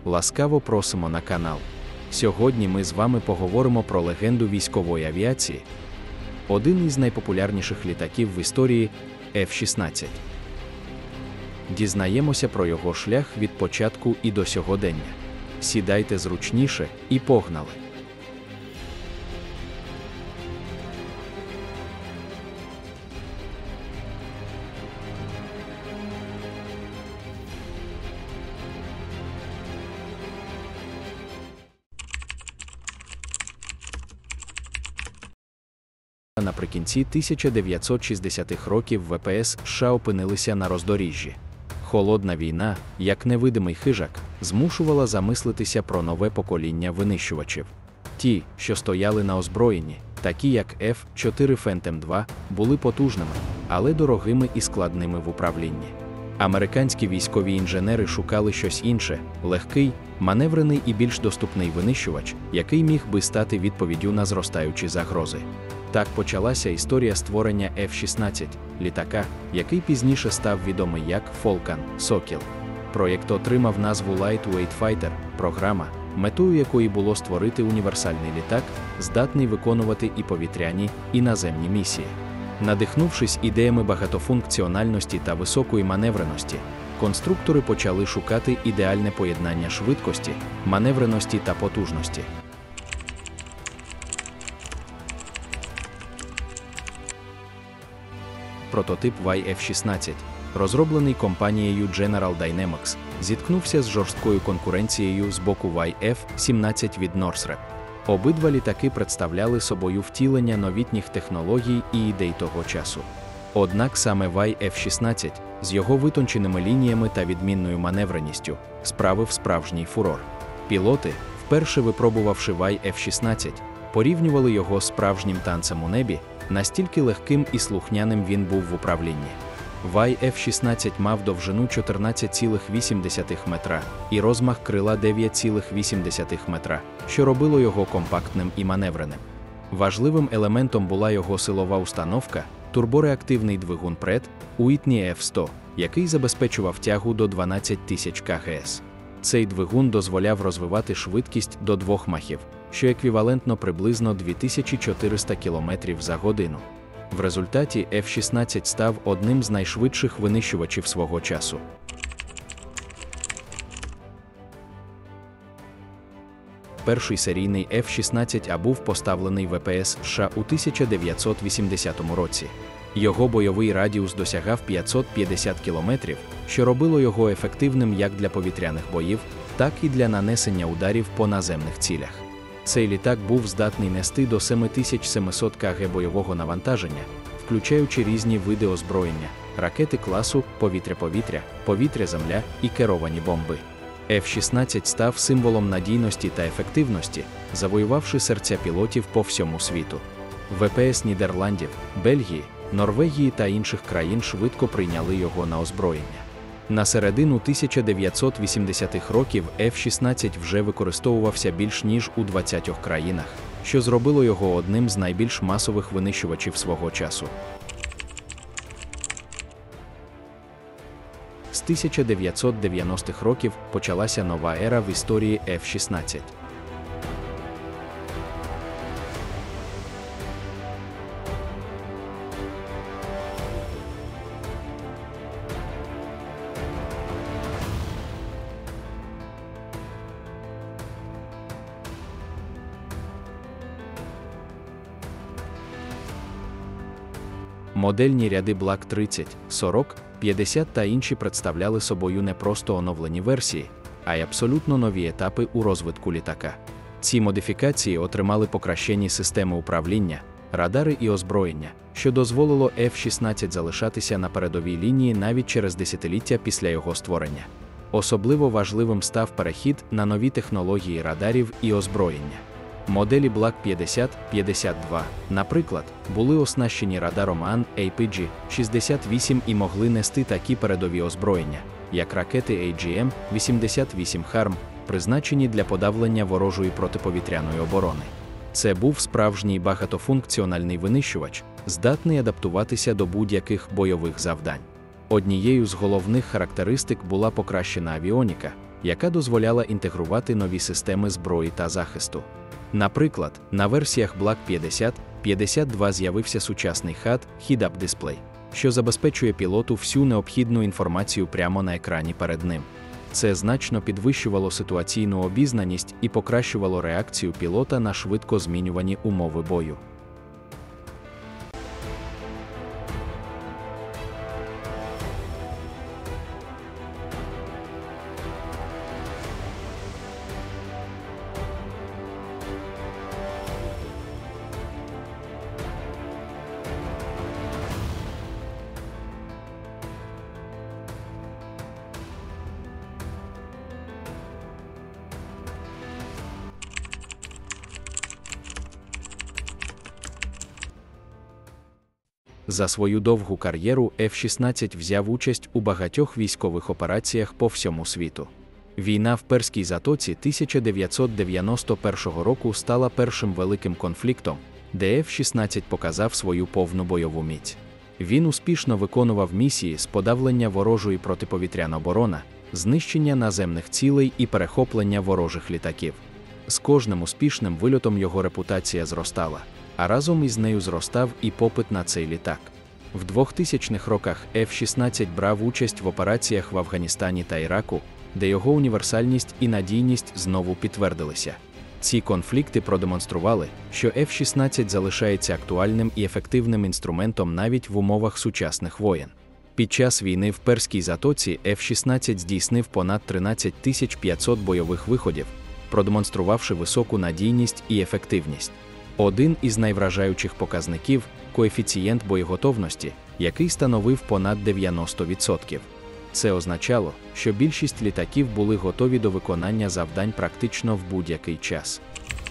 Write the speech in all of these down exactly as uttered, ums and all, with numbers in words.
Ласкаво просимо на канал. Сьогодні ми з вами поговоримо про легенду військової авіації. Один із найпопулярніших літаків в історії – еф шістнадцять. Дізнаємося про його шлях від початку і до сьогодення. Сідайте зручніше і погнали! Наприкінці тисяча дев'ятсот шістдесятих років ВПС США опинилися на роздоріжжі. Холодна війна, як невидимий хижак, змушувала замислитися про нове покоління винищувачів. Ті, що стояли на озброєнні, такі як еф чотири Phantom два, були потужними, але дорогими і складними в управлінні. Американські військові інженери шукали щось інше – легкий, маневрений і більш доступний винищувач, який міг би стати відповіддю на зростаючі загрози. Так почалася історія створення еф шістнадцять, літака, який пізніше став відомий як Falcon – Сокіл. Проєкт отримав назву Lightweight Fighter – програма, метою якої було створити універсальний літак, здатний виконувати і повітряні, і наземні місії. Надихнувшись ідеями багатофункціональності та високої маневреності, конструктори почали шукати ідеальне поєднання швидкості, маневреності та потужності. Прототип вай еф шістнадцять, розроблений компанією General Dynamics, зіткнувся з жорсткою конкуренцією з боку вай еф сімнадцять від Northrop. Обидва літаки представляли собою втілення новітніх технологій і ідей того часу. Однак саме вай еф шістнадцять, з його витонченими лініями та відмінною маневреністю, справив справжній фурор. Пілоти, вперше випробувавши вай еф шістнадцять, порівнювали його з справжнім танцем у небі, настільки легким і слухняним він був в управлінні. вай еф шістнадцять мав довжину чотирнадцять цілих вісім десятих метра і розмах крила дев'ять цілих вісім десятих метра, що робило його компактним і маневреним. Важливим елементом була його силова установка – турбореактивний двигун Pratt Whitney еф сто, який забезпечував тягу до дванадцять тисяч кілометрів. Цей двигун дозволяв розвивати швидкість до двох махів, що еквівалентно приблизно дві тисячі чотириста кілометрів за годину. В результаті еф шістнадцять став одним з найшвидших винищувачів свого часу. Перший серійний еф шістнадцять А був поставлений ВПС США у тисяча дев'ятсот вісімдесятому році. Його бойовий радіус досягав п'ятсот п'ятдесят кілометрів, що робило його ефективним як для повітряних боїв, так і для нанесення ударів по наземних цілях. Цей літак був здатний нести до сім тисяч сімсот кілограмів бойового навантаження, включаючи різні види озброєння, ракети класу повітря-повітря, повітря-земля і керовані бомби. еф шістнадцять став символом надійності та ефективності, завоювавши серця пілотів по всьому світу. ВПС Нідерландів, Бельгії, Норвегії та інших країн швидко прийняли його на озброєння. На середину тисяча дев'ятсот вісімдесятих років еф шістнадцять вже використовувався більш ніж у двадцятьох країнах, що зробило його одним з найбільш масових винищувачів свого часу. З тисяча дев'ятсот дев'яностих років почалася нова ера в історії еф шістнадцять. Модельні ряди Блак тридцять, сорок, п'ятдесят та інші представляли собою не просто оновлені версії, а й абсолютно нові етапи у розвитку літака. Ці модифікації отримали покращені системи управління, радари і озброєння, що дозволило еф шістнадцять залишатися на передовій лінії навіть через десятиліття після його створення. Особливо важливим став перехід на нові технології радарів і озброєння. Моделі Блак п'ятдесят п'ятдесят два, наприклад, були оснащені радаром ан ей пі джі шістдесят вісім і могли нести такі передові озброєння, як ракети ей джі ем вісімдесят вісім Харм, призначені для подавлення ворожої протиповітряної оборони. Це був справжній багатофункціональний винищувач, здатний адаптуватися до будь-яких бойових завдань. Однією з головних характеристик була покращена авіоніка, яка дозволяла інтегрувати нові системи зброї та захисту. Наприклад, на версіях Black п'ятдесят п'ятдесят два з'явився сучасний хад Head-Up Display, що забезпечує пілоту всю необхідну інформацію прямо на екрані перед ним. Це значно підвищувало ситуаційну обізнаність і покращувало реакцію пілота на швидко змінювані умови бою. За свою довгу кар'єру еф шістнадцять взяв участь у багатьох військових операціях по всьому світу. Війна в Перській затоці тисяча дев'ятсот дев'яносто першого року стала першим великим конфліктом, де еф шістнадцять показав свою повну бойову міць. Він успішно виконував місії з подавлення ворожої протиповітряної оборони, знищення наземних цілей і перехоплення ворожих літаків. З кожним успішним вильотом його репутація зростала, а разом із нею зростав і попит на цей літак. В двохтисячних роках еф шістнадцять брав участь в операціях в Афганістані та Іраку, де його універсальність і надійність знову підтвердилися. Ці конфлікти продемонстрували, що еф шістнадцять залишається актуальним і ефективним інструментом навіть в умовах сучасних воєн. Під час війни в Перській затоці еф шістнадцять здійснив понад тринадцять тисяч п'ятсот бойових виходів, продемонструвавши високу надійність і ефективність. Один із найвражаючих показників – коефіцієнт боєготовності, який становив понад дев'яносто відсотків. Це означало, що більшість літаків були готові до виконання завдань практично в будь-який час.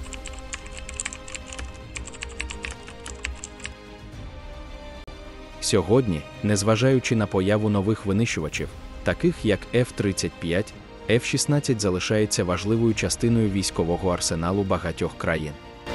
Сьогодні, незважаючи на появу нових винищувачів, таких як еф тридцять п'ять, еф шістнадцять залишається важливою частиною військового арсеналу багатьох країн.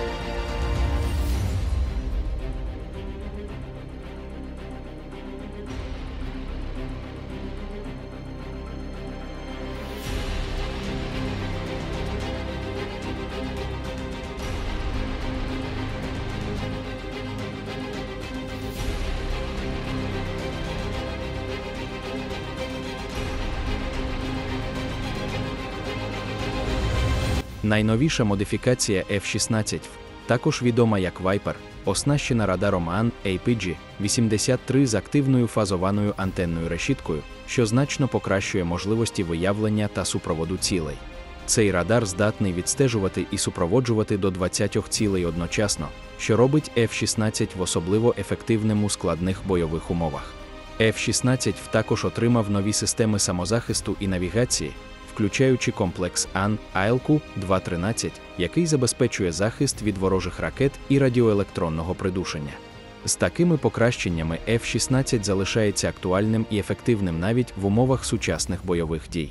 Найновіша модифікація еф шістнадцять, також відома як Viper, оснащена радаром ан ей пі джі вісімдесят три з активною фазованою антенною решіткою, що значно покращує можливості виявлення та супроводу цілей. Цей радар здатний відстежувати і супроводжувати до двадцяти цілей одночасно, що робить еф шістнадцять в особливо ефективним у складних бойових умовах. еф шістнадцять також отримав нові системи самозахисту і навігації, включаючи комплекс ан ей ел кю два тринадцять, який забезпечує захист від ворожих ракет і радіоелектронного придушення. З такими покращеннями еф шістнадцять залишається актуальним і ефективним навіть в умовах сучасних бойових дій.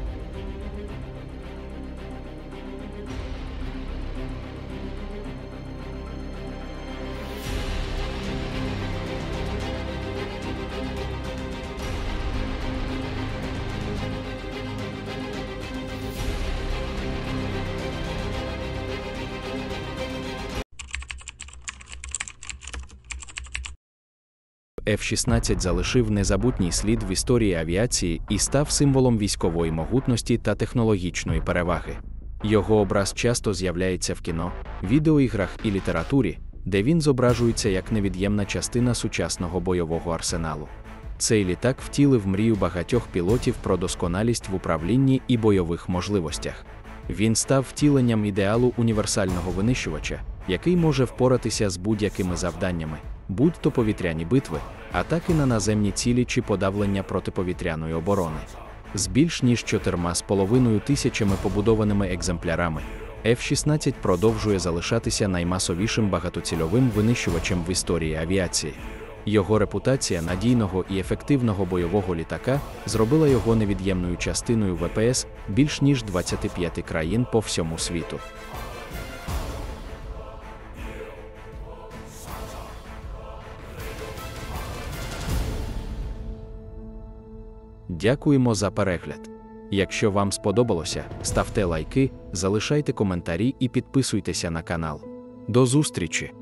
еф шістнадцять залишив незабутній слід в історії авіації і став символом військової могутності та технологічної переваги. Його образ часто з'являється в кіно, відеоіграх і літературі, де він зображується як невід'ємна частина сучасного бойового арсеналу. Цей літак втілив мрію багатьох пілотів про досконалість в управлінні і бойових можливостях. Він став втіленням ідеалу універсального винищувача, який може впоратися з будь-якими завданнями, будь-то повітряні битви, атаки на наземні цілі чи подавлення протиповітряної оборони. З більш ніж чотирма з половиною тисячами побудованими екземплярами, еф шістнадцять продовжує залишатися наймасовішим багатоцільовим винищувачем в історії авіації. Його репутація надійного і ефективного бойового літака зробила його невід'ємною частиною ве пе ес більш ніж двадцяти п'яти країн по всьому світу. Дякуємо за перегляд. Якщо вам сподобалося, ставте лайки, залишайте коментарі і підписуйтеся на канал. До зустрічі!